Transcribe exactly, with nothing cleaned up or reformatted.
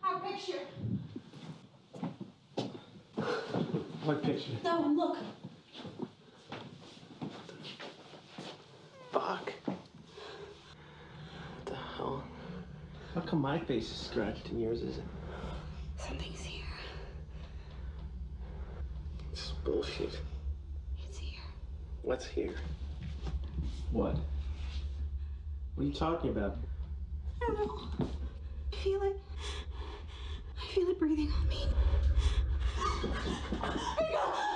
Our picture. What picture? No, look. Fuck. What the hell? How come my face is scratched and yours isn't? Something's here. This is bullshit. It's here. What's here? What? What are you talking about? I don't know. I feel it. I feel it breathing on me.